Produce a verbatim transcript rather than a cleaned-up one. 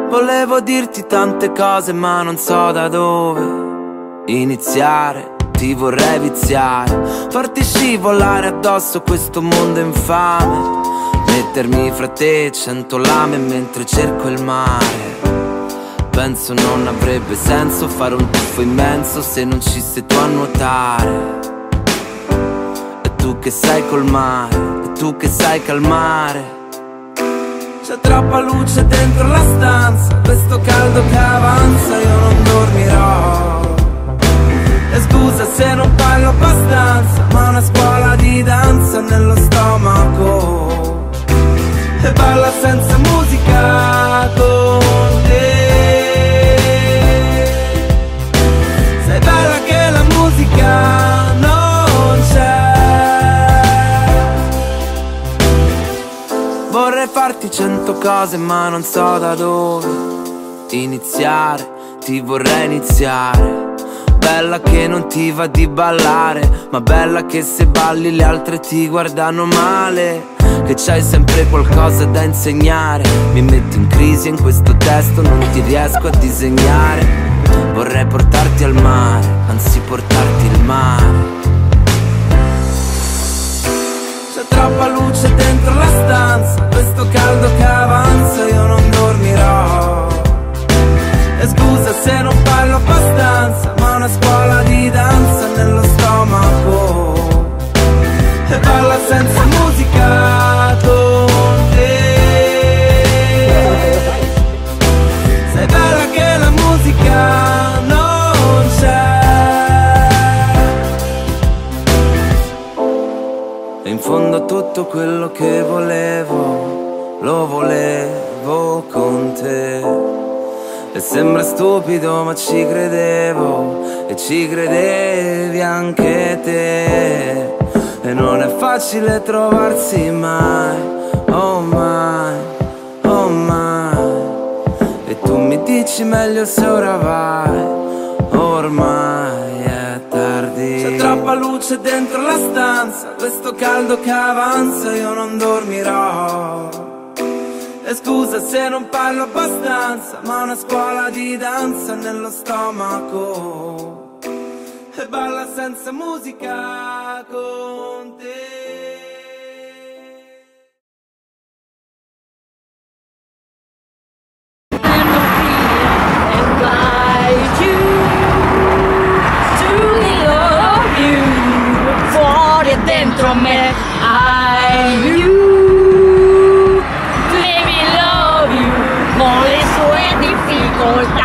Volevo dirti tante cose ma non so da dove iniziare. Ti vorrei viziare, farti scivolare addosso questo mondo infame, mettermi fra te cento lame mentre cerco il mare. Penso non avrebbe senso fare un tuffo immenso se non ci sei tu a nuotare. E tu che sai col mare, e tu che sai calmare. C'è troppa luce dentro la stanza, questo caldo che avanza, io non dormirò. E scusa se non parlo abbastanza, ma una scuola di danza nello stomaco. E balla senza musica con te. Sei bella che la musica non c'è. Vorrei farti cento cose ma non so da dove iniziare. Ti vorrei iniziare. Bella che non ti va di ballare, ma bella che se balli le altre ti guardano male. Che c'hai sempre qualcosa da insegnare. Mi metti in crisi in questo testo, non ti riesco a disegnare. Vorrei portarti al mare, anzi portarti il mare. C'è troppa luce dentro la stanza, questo caldo che avanza, io non dormirò. E scusa se non parlo abbastanza, ma una scuola di danza nello stomaco. E balla senza musica con te. Sei bella che la musica non c'è. E in fondo tutto quello che volevo, lo volevo con te. E sembra stupido ma ci credevo, e ci credevi anche te. E non è facile trovarsi mai, oh mai, oh mai. E tu mi dici meglio se ora vai, ormai è tardi. C'è troppa luce dentro la stanza, questo caldo che avanza, io non dormirò. E scusa se non parlo abbastanza, ma una scuola di danza nello stomaco. E balla senza musica con te. Dentro me, I you, baby love you, con le sue difficoltà.